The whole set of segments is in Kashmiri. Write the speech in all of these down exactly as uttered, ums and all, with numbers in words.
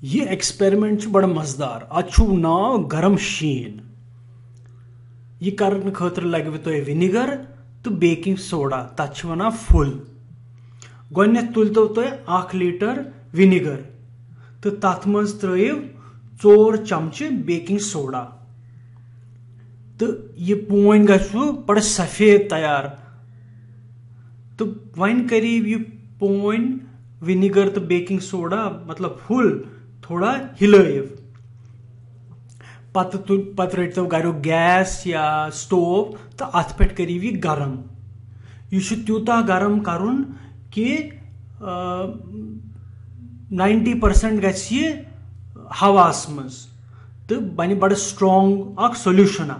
ये एक्सपेरिमेंट बड़ा मजेदार अच्छु नाव गरम शीन। यह करने खतर लगे तुह विनिगर तो बेकिंग सोडा तथ वन फुल। गोडनेथ तुलतो तुह अख लीटर विनिगर तो तथ मज त्रो चोर चमचे बेकिंग सोडा तो यह पोन गु बड़ा सफेद तैयार। तो वन करीब यह पोन विनिगर तो बेकिंग सोडा मतलब फुल थोड़ा हिलव पत पत रटो गरु गैस या स्टोव तो अत पे करू यह गरम। यह त्यूता गरम करुन कि नाइन्टी परसेंट गि हवास मज तो बन बड़ स्ट्रोंग अख सोल्यूशना।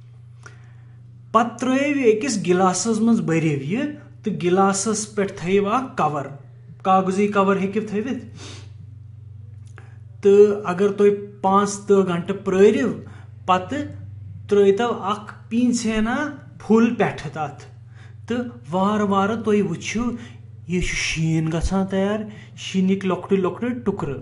पत त्रो अकिस गिलासस मज भरिव यह तो गिलासस पे थो अख कवर कागजी कवर हेकिव थवित। तो अगर तुम पांच दह घंटे प्रिव पत त्रो अख पीछेना फुल पे तथ तो वार वार तुम वुचु यह शीन गसान तैयार शीनिक लॉकटे लॉकटे टुकर।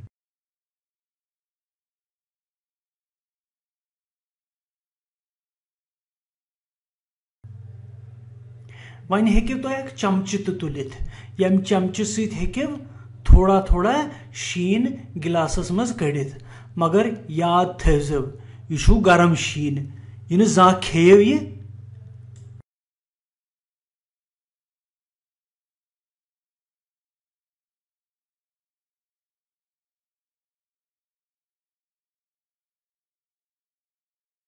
वन हेकिव तुम एक चमचे तो तुलित यम चमचे सहित हेकिव थोड़ा थोड़ा शीन गिलासस मज कड़ित मगर याद थो यह गरम शीन यह जा खेव यह